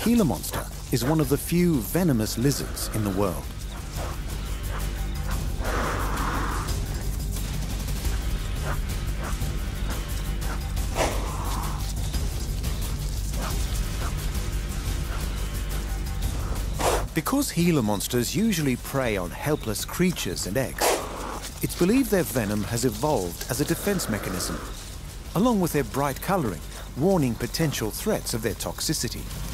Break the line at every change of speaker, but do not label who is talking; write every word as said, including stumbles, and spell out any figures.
Gila monster is one of the few venomous lizards in the world. Because Gila monsters usually prey on helpless creatures and eggs, it's believed their venom has evolved as a defense mechanism, along with their bright coloring, warning potential threats of their toxicity.